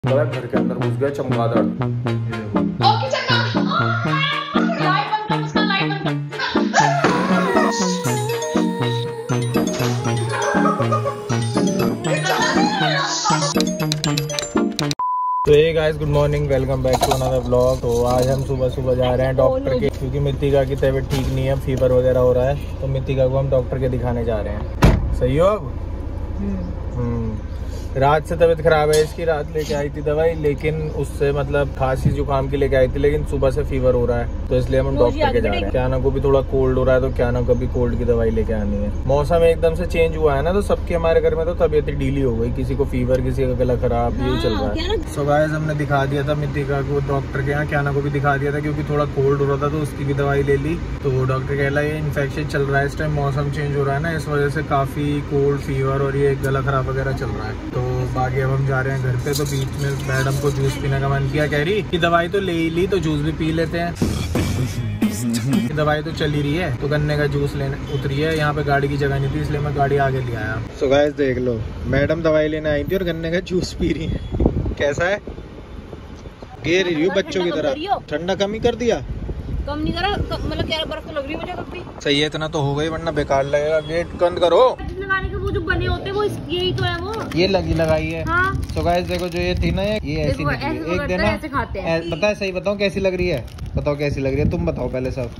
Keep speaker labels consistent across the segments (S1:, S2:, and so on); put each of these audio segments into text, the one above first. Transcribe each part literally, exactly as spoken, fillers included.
S1: घर के अंदर घुस गया चमगादड़। तो ये guys good morning, welcome back to another blog. तो आज हम सुबह सुबह जा रहे हैं डॉक्टर के, क्योंकि मितिका की तबीयत ठीक नहीं है, फीवर वगैरह हो रहा है। तो मितिका को हम डॉक्टर के दिखाने जा रहे हैं। सही हो अब? हम्म रात से तबीयत खराब है इसकी। रात लेके आई थी दवाई, लेकिन उससे मतलब खांसी जुकाम की लेके आई थी, लेकिन सुबह से फीवर हो रहा है। तो इसलिए हम डॉक्टर के जा रहे हैं। क्या ना को भी थोड़ा कोल्ड हो रहा है, तो क्या ना कभी कोल्ड की दवाई लेके आनी है। मौसम एकदम से चेंज हुआ है ना, तो सबके हमारे घर में तो तबीयत ढीली हो गई। किसी को फीवर, किसी का गला खराब, यही चल रहा है। सो गाइस हमने दिखा दिया था मितिका को डॉक्टर के यहाँ। क्या ना को भी दिखा दिया था, क्योंकि थोड़ा कोल्ड हो रहा था, तो उसकी भी दवाई ले ली। तो डॉक्टर कहला ये इन्फेक्शन चल रहा है, इस टाइम मौसम चेंज हो रहा है ना, इस वजह से काफी कोल्ड, फीवर और ये गला खराब वगैरह चल रहा है। तो बाकी अब हम जा रहे हैं घर पे। तो बीच में मैडम को जूस पीने का मन किया, कह रही कि दवाई तो ले ही ली, तो जूस भी पी लेते हैं। दवाई तो चल ही रही है, तो गन्ने का जूस लेने उतरी है। यहाँ पे गाड़ी की जगह नहीं थी, इसलिए मैं गाड़ी आगे ले आया। सो गाइस देख लो, मैडम दवाई लेने आई थी और गन्ने का जूस पी रही है। कैसा है? गिर रही हूँ बच्चों की तरह। ठंडा कम ही कर दिया?
S2: कम नहीं करा, मतलब क्या बर्फ तो लग रही है मुझे कभी।
S1: सही है, इतना तो हो गई, वरना बेकार लगेगा। गेट बंद करो।
S2: लगाने के वो जो बने होते हैं वो यही तो है वो।
S1: ये लगी लगाई है।
S2: हाँ।
S1: तो गाइस देखो, जो ये थी ना, ये ऐसी निकली। एक दिन
S2: ऐसे खाते हैं।
S1: पता है, सही बताओ कैसी लग रही है? बताओ कैसी लग रही है, तुम बताओ पहले सब।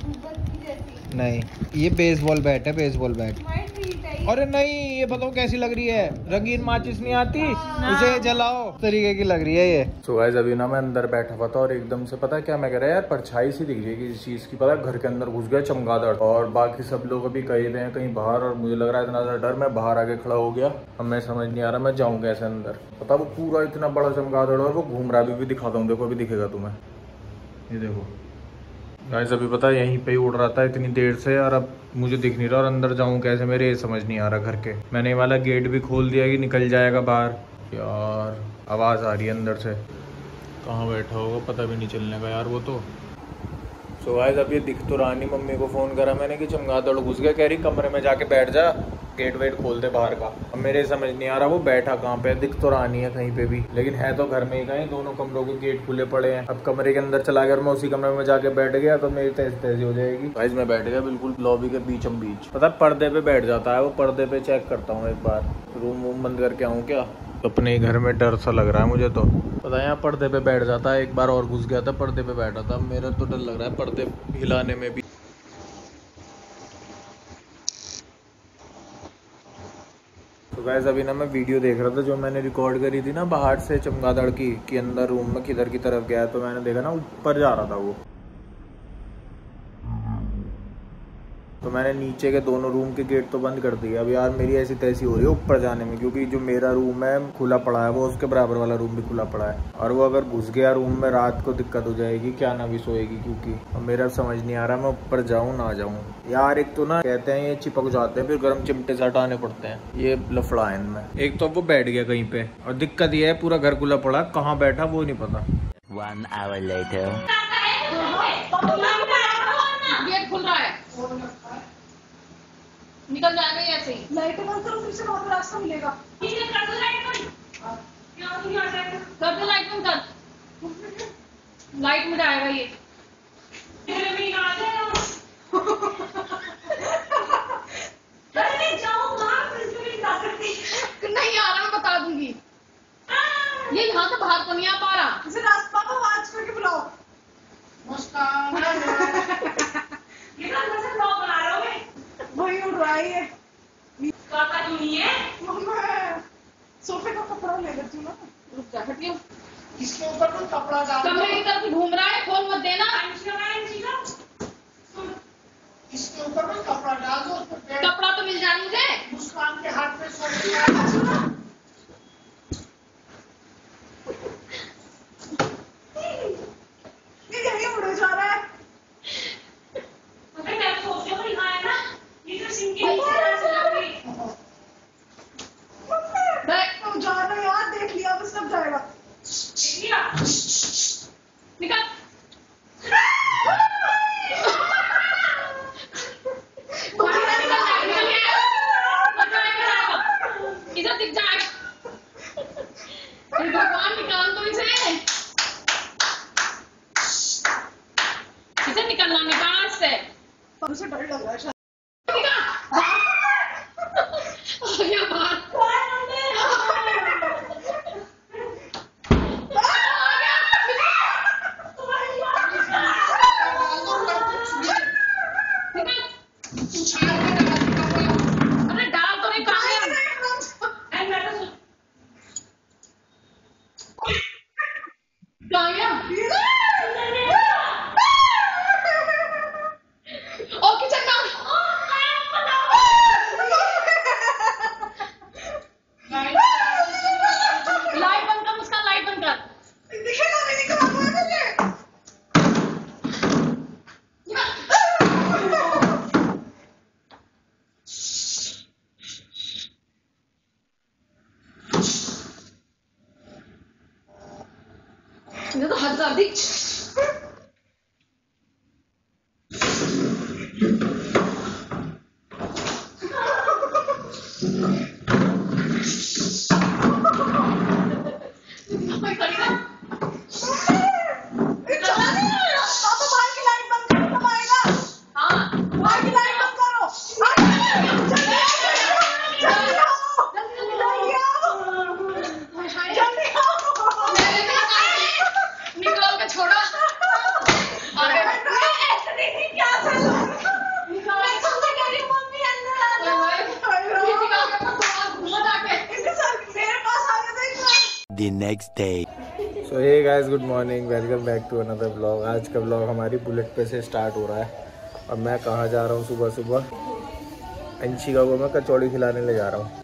S1: नहीं, ये बेसबॉल बैट है, बेसबॉल बैट। अरे नहीं, ये बताओ कैसी लग रही है? रंगीन माचिस नहीं आती, उसे जलाओ, तरीके की लग रही है ये। तो गाइस अभी ना मैं अंदर बैठा हुआ था और एकदम से पता है क्या मैं कह रहा है, यार परछाई सी दिख रही है किसी चीज की। पता है घर के अंदर घुस गया चमगादड़, और बाकी सब लोग अभी कहीं पे हैं, कहीं बाहर। और मुझे लग रहा है इतना सा डर, मैं बाहर आके खड़ा हो गया। अब मैं समझ नहीं आ रहा मैं जाऊँ कैसे अंदर। पता वो पूरा इतना बड़ा चमगादड़ और वो घूम रहा है। अभी भी दिखाता हूँ, देखो अभी दिखेगा तुम्हें। ये देखो गाइस, अभी पता है यहीं पे ही उड़ रहा था इतनी देर से, और अब मुझे दिख नहीं रहा। और अंदर जाऊं कैसे, मेरे समझ नहीं आ रहा घर के। मैंने वाला गेट भी खोल दिया कि निकल जाएगा बाहर। यार आवाज़ आ रही है अंदर से, कहाँ बैठा होगा पता भी नहीं चलने का यार वो तो। सो गाइस अब ये दिख तो रहा नहीं। मम्मी को फ़ोन करा मैंने कि चमगादड़ घुस गया। कह रही कमरे में जाके बैठ जा, गेट वेट खोल दे बाहर का। अब मेरे समझ नहीं आ रहा वो बैठा कहाँ पे, दिख तो रहा नहीं है कहीं पे भी, लेकिन है तो घर में ही कहीं। दोनों कमरों के गेट खुले पड़े हैं। अब कमरे के अंदर चला गया और मैं उसी कमरे में जाके बैठ गया, तो मेरी तैसी तैसी हो जाएगी। गाइस मैं बैठ गया बिल्कुल लॉबी के बीचम बीच। पता है पर्दे पे बैठ जाता है वो, पर्दे पे चेक करता हूँ एक बार, रूम वूम बंद करके आऊँ क्या। अपने घर में डर सा लग रहा है मुझे तो। पता है यहाँ पर्दे पे बैठ जाता है। एक बार और घुस गया था, पर्दे पे बैठा था। मेरा तो डर लग रहा है पर्दे हिलाने में भी। तो गाइस अभी ना मैं वीडियो देख रहा था जो मैंने रिकॉर्ड करी थी ना बाहर से चमगादड़ की, कि अंदर रूम में किधर की तरफ गया। तो मैंने देखा ना ऊपर जा रहा था वो। तो मैंने नीचे के दोनों रूम के गेट तो बंद कर दिए। अब यार मेरी ऐसी तैसी हो रही है ऊपर जाने में, क्योंकि जो मेरा रूम है खुला पड़ा है, वो उसके बराबर वाला रूम भी खुला पड़ा है। और वो अगर घुस गया रूम में, रात को दिक्कत हो जाएगी, क्या ना भी सोएगी। क्योंकि अब मेरा समझ नहीं आ रहा मैं ऊपर जाऊँ ना जाऊँ यार। एक तो ना कहते हैं ये चिपक जाते हैं, फिर गर्म चिमटे से हटाने पड़ते हैं। ये लफड़ा है इनमें। एक तो वो बैठ गया कहीं पे, और दिक्कत ये है पूरा घर खुला पड़ा, कहाँ बैठा वो नहीं पता।
S3: One hour later.
S2: गेट खुल रहा है, निकल जाएगा ये ऐसे ही।
S4: लाइट बंद करो, फिर से वहाँ पे रास्ता मिलेगा।
S2: कर दो लाइट बंद, कर दो लाइट बंद कर, लाइट में जाएगा ये। नहीं आ रहा, मैं बता दूंगी। ये यहाँ से बाहर तो नहीं आ पा रहा।
S4: इसे रास्ता को आवाज करके बुलाओ। मुस्कान ये ना कैसे ब्लॉग बना रहे हो? वही उड़ रहा है ये। काका क्यों नहीं है? मैं सोफे का कपड़ा ले लेती हूँ ना।
S2: रुक जा, हटियो।
S4: इसके ऊपर तो कपड़ा डाल।
S2: कमरे की तरफ घूम रहा है, खोल मत देना।
S4: इसके ऊपर में कपड़ा डाल दो, उस पे
S2: कपड़ा तो मिल जाए मुझे।
S4: मुस्कान के हाथ में सोफे ये यही उड़ जा रहा है। जाना यार, देख लिया अब सब जाएगा।
S2: निकल। इधर दिख जा। दो इसे। इसे निकलना निकाल से।
S4: उसे डर लग रहा है।
S2: ये तो हद कर दी।
S3: The next day.
S1: So hey guys, good morning, welcome back to another blog. आज का ब्लॉग हमारी बुलेट पे से स्टार्ट हो रहा है। अब मैं कहाँ जा रहा हूँ सुबह सुबह? अंशिका को मैं कचौड़ी खिलाने ले जा रहा हूँ।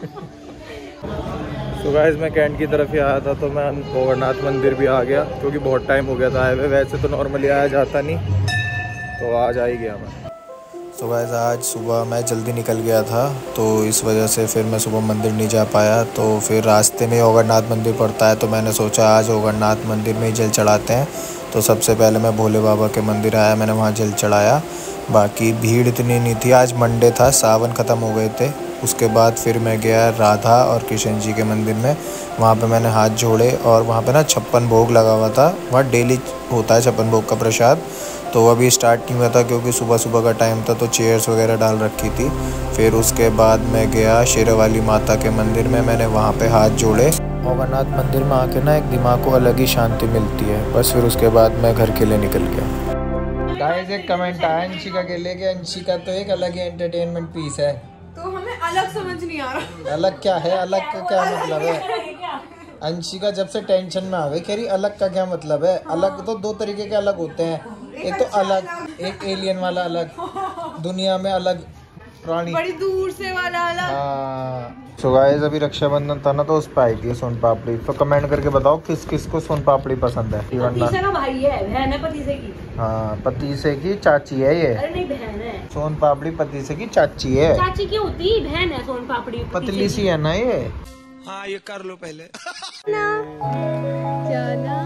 S1: सो गाइस, मैं कैंट की तरफ ही आया था तो मैं भोगनाथ मंदिर भी आ गया क्योंकि बहुत टाइम हो गया था आए हुए। वैसे तो नॉर्मली आया जाता नहीं, तो आज आ ही गया मैं। सो गाइस, आज सुबह मैं जल्दी निकल गया था तो इस वजह से फिर मैं सुबह मंदिर नहीं जा पाया। तो फिर रास्ते में ओगरनाथ मंदिर पड़ता है तो मैंने सोचा आज ओगरनाथ मंदिर में ही जल चढ़ाते हैं। तो सबसे पहले मैं भोले बाबा के मंदिर आया, मैंने वहाँ जल चढ़ाया। बाकी भीड़ इतनी नहीं थी, आज मंडे था, सावन ख़त्म हो गए थे। उसके बाद फिर मैं गया राधा और कृष्ण जी के मंदिर में, वहाँ पे मैंने हाथ जोड़े और वहाँ पे ना छप्पन भोग लगा हुआ था। वहाँ डेली होता है छप्पन भोग का प्रसाद, तो अभी स्टार्ट नहीं हुआ था क्योंकि सुबह सुबह का टाइम था तो चेयर्स वगैरह डाल रखी थी। फिर उसके बाद मैं गया शेरावाली माता के मंदिर में, मैंने वहाँ पे हाथ जोड़े। ओगरनाथ मंदिर में आके ना एक दिमाग को अलग ही शांति मिलती है। बस फिर उसके बाद मैं घर के लिए निकल गया। गाइस, एक कमेंट आया अंशिका के लिए कि अंशिका तो एक अलग ही एंटरटेनमेंट पीस है।
S4: तो हमें अलग समझ नहीं आ रहा।
S1: अलग क्या है? अलग का क्या मतलब है? अंशिका जब से टेंशन में आ गई कह रही अलग का क्या मतलब है? अलग तो दो तरीके के अलग होते हैं, एक तो अलग, एक एलियन वाला अलग, दुनिया में अलग प्राणी,
S4: बड़ी दूर से वाला अलग।
S1: हाँ। सो गाइस, अभी रक्षाबंधन था ना तो उस पे आई थी सोन पापड़ी। तो कमेंट करके बताओ किस किस को सोन पापड़ी पसंद है।
S5: पतीसे का भाई है, बहन है पतीसे की।
S1: हाँ, पतीसे की चाची है ये।
S5: अरे नहीं, बहन है।
S1: सोन पापड़ी पतीसे की चाची है।
S5: चाची क्यों होती? बहन है सोन पापड़ी।
S1: पतली सी है ना ये।
S6: हाँ, ये कर लो पहले।
S4: ना जाना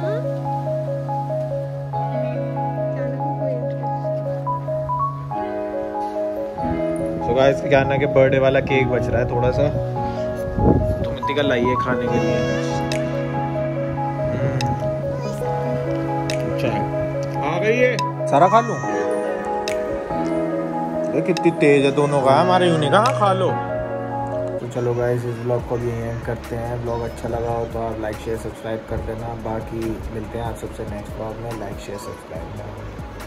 S1: तो गाइस, ज्ञाना के बर्थडे वाला केक बच रहा है थोड़ा सा, तो मिट्टी का लाइए खाने के लिए। अच्छा आ गई है, सारा खा लूं? ये कितनी तेज है दोनों का, हमारे यूनिक। हाँ, खा लो। तो चलो गाइस, इस ब्लॉग को भी एंड करते हैं। ब्लॉग अच्छा लगा हो तो आप लाइक शेयर सब्सक्राइब कर देना। बाकी मिलते हैं आप सबसे नेक्स्ट ब्लॉग में। लाइक शेयर सब्सक्राइब करना।